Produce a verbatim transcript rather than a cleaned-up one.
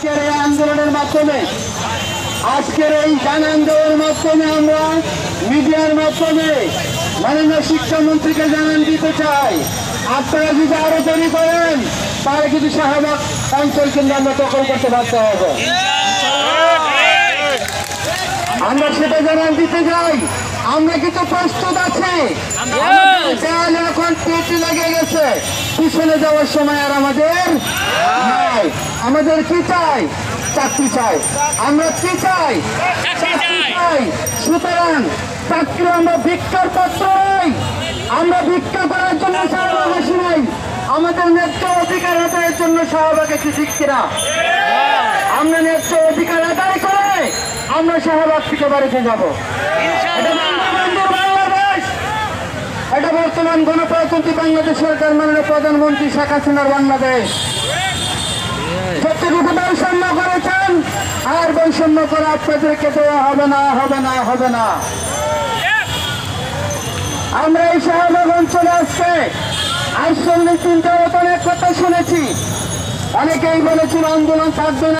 আজকের এই আন্দোলনের মাধ্যমে আজকের এই জন আন্দোলনের মাধ্যমে আমরা মিডিয়ার মাধ্যমে মাননীয় শিক্ষামন্ত্রীকে জানান দিতে চাই, আপনারা যদি আরো দেরি করেন তাহলে কিন্তু শাহবাগ অঞ্চল কিন্তু আমরা দখল করতে বাধ্য হব। আমরা সেটা জানান দিতে চাই, আমরা কিন্তু প্রস্তুত আছি। এখন পেটে লেগে গেছে, পিছনে যাওয়ার সময় আর আমাদের নাই। আমাদের কি চাই? চাকরি চাই। আমরা কি চাই? চাকরি চাই। সুতরাং চাকরি আমরা ভিক্ষার পাত্র নই, আমরা ভিক্ষা করার জন্য শাহবাগ আসি নাই। আমাদের ন্যায্য অধিকার আদায়ের জন্য শাহবাগ এসেছি, ঠিক কিনা? আমরা ন্যায্য অধিকার আদায় করে আমরা শাহবাগ থেকে বাড়িতে যাবো। বাংলাদেশ, এটা বর্তমান গণপ্রজাতন্ত্রী বাংলাদেশ সরকার মাননীয় প্রধানমন্ত্রী শেখ হাসিনার বাংলাদেশ। যতটুকু বৈষম্য করেছেন আর বৈষম্য করে আপনাদেরকে দেওয়া হবে না, হবে না, হবে না। আমরা এই শাহবাগ অঞ্চলে আসছে আটচল্লিশ দিন যাবত অনেক কথা শুনেছি, অনেকেই বলেছিল আন্দোলন থাকবে না।